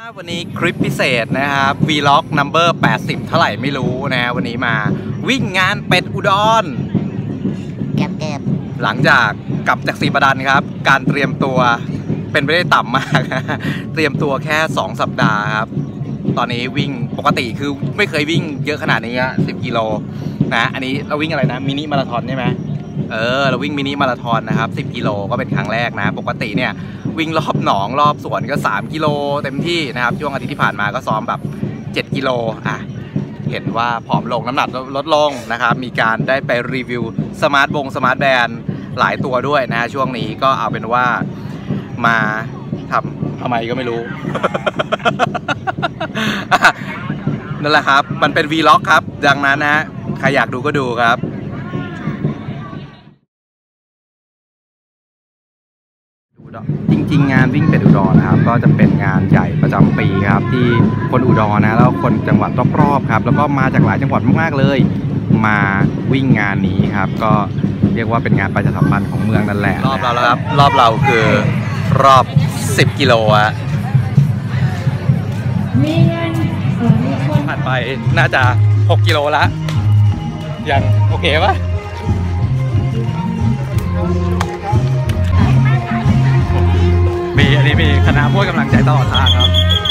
วันนี้คลิปพิเศษนะครับ Vlog Number 80 เท่าไหร่ไม่รู้นะวันนี้มาวิ่งงานเป็ดอุดรแก็บหลังจากกลับจากศรีประดันครับการเตรียมตัวเป็นไปได้ต่ำมาก เตรียมตัวแค่2สัปดาห์ครับตอนนี้วิ่งปกติคือไม่เคยวิ่งเยอะขนาดนี้10 กิโลนะอันนี้เราวิ่งอะไรนะมินิมาราธอนใช่ไหมเราวิ่งมินิมาราธอนนะครับ10 กิโลก็เป็นครั้งแรกนะปกติเนี่ยวิ่งรอบหนองรอบสวนก็3 กิโลเต็มที่นะครับช่วงอาทิตย์ที่ผ่านมาก็ซ้อมแบบ7 กิโลเห็นว่าผอมลงน้ำหนักลดลงนะครับมีการได้ไปรีวิวสมาร์ทแบนด์หลายตัวด้วยนะช่วงนี้ก็เอาเป็นว่ามาทำไมก็ไม่รู้ นั่นแหละครับมันเป็น Vlog ครับดังนั้นนะใครอยากดูก็ดูครับจริงๆงานวิ่งเป็ดอุดรนะครับก็จะเป็นงานใหญ่ประจำปีครับที่คนอุดรนะแล้วคนจังหวัดรอบๆครับแล้วก็มาจากหลายจังหวัดมากๆเลยมาวิ่งงานนี้ครับก็เรียกว่าเป็นงานประชาสัมพันธ์ของเมืองนั่นแหละรอบเราแล้วครับรอบเราคือรอบ10 กิโลอะผ่านไปน่าจะ6 กิโลแล้วยังโอเคปะอันนี้มีคณะผู้กำลังใจตลอดทางครับ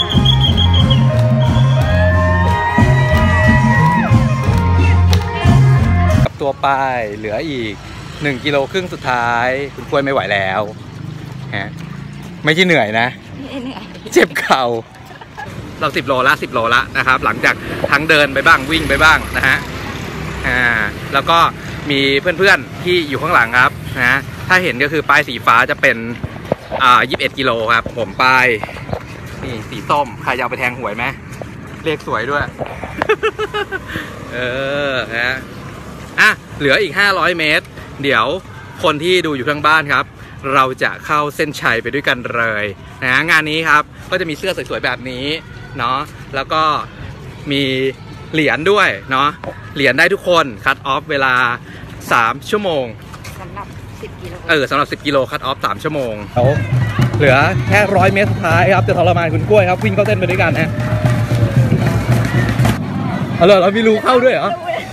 กับตัวป้ายเหลืออีก1 กิโลครึ่งสุดท้ายคุณกล้วยไม่ไหวแล้วฮะไม่ใช่เหนื่อยนะเจ็บเข่าเรา10 โลละนะครับหลังจากทั้งเดินไปบ้างวิ่งไปบ้างนะฮะแล้วก็มีเพื่อนๆที่อยู่ข้างหลังครับนะถ้าเห็นก็คือป้ายสีฟ้าจะเป็น21 กิโลครับผมป้ายนี่สีส้มใครจะเอาไปแทงหวยไหมเลขสวยด้วย นะเหลืออีก500 เมตรเดี๋ยวคนที่ดูอยู่ทางบ้านครับเราจะเข้าเส้นชัยไปด้วยกันเลยนะงานนี้ครับก็จะมีเสื้อสวยๆแบบนี้เนาะแล้วก็มีเหรียญด้วยเนาะเหรียญได้ทุกคนคัตออฟเวลา3 ชั่วโมงสำหรับ10 กิโลสำหรับ10 กิโลคัตออฟ3 ชั่วโมงเหลือแค่100 เมตรสุดท้ายครับจะทรมานคุณกล้วยครับวิ่งเข้าเส้นไปด้วยกันฮะเรามีรูเข้าด้วยเหรอ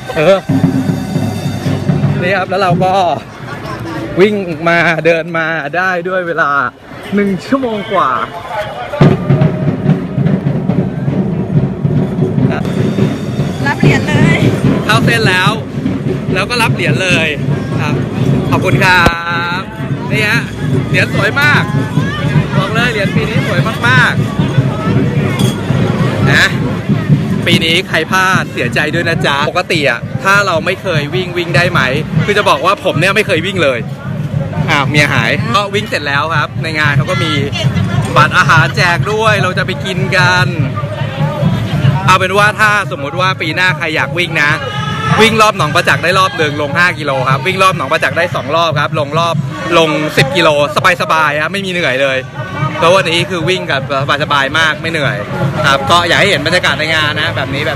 นี่ครับแล้วเราก็วิ่งมาเดินมาได้ด้วยเวลา1 ชั่วโมงกว่ารับเหรียญเลยเข้าเส้นแล้วก็รับเหรียญเลยครับขอบคุณครับนี่ฮะเหรียญสวยมากบอกเลยเหรียญปีนี้สวยมากๆนะปีนี้ใครพลาดเสียใจด้วยนะจ๊ะปกติถ้าเราไม่เคยวิ่งได้ไหมคือจะบอกว่าผมเนี่ยไม่เคยวิ่งเลยเมียหายก็วิ่งเสร็จแล้วครับในงานเขาก็มีบัตรอาหารแจกด้วยเราจะไปกินกันเอาเป็นว่าถ้าสมมุติว่าปีหน้าใครอยากวิ่งนะวิ่งรอบหนองประจักษ์ได้รอบหนึ่งลง5 กิโลครับวิ่งรอบหนองประจักษ์ได้2 รอบครับลง10 กิโลสบายๆครับไม่มีเหนื่อยเลยเพราะวันนี้คือวิ่งกับสบายๆมากไม่เหนื่อยครับก็อยากให้เห็นบรรยากาศในงานนะแบบนี้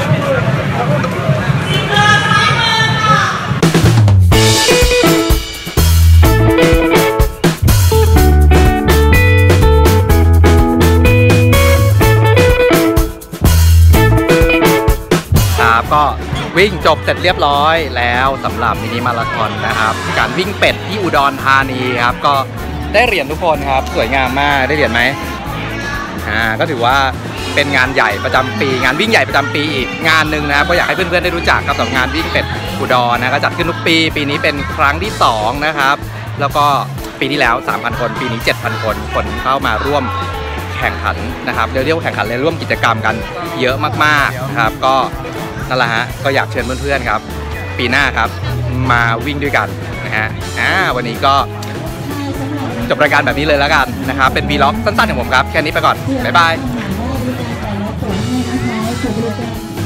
ก็วิ่งจบเสร็จเรียบร้อยแล้วสำหรับมินิมาราธอนนะครับการวิ่งเป็ดที่อุดรธานีครับก็ได้เหรียญทุกคนครับสวยงามมากได้เหรียญไหมก็ถือว่าเป็นงานใหญ่ประจำปีงานวิ่งใหญ่ประจำปีอีกงานหนึ่งนะครับก็อยากให้เพื่อนๆได้รู้จักกับงานวิ่งเป็ดอุดรนะก็จัดขึ้นทุกปีนี้เป็นครั้งที่2นะครับแล้วก็ปีที่แล้ว 3,000 คนปีนี้ 7,000 คนเข้ามาร่วมแข่งขันนะครับเรียกว่าแข่งขันเลยร่วมกิจกรรมกันเยอะมากๆครับก็นั่นแหละฮะก็อยากเชิญเพื่อนๆครับปีหน้าครับมาวิ่งด้วยกันนะฮะวันนี้ก็จบรายการแบบนี้เลยแล้วกันนะครับเป็น Vlog สั้นๆของผมครับแค่นี้ไปก่อนบ๊ายบาย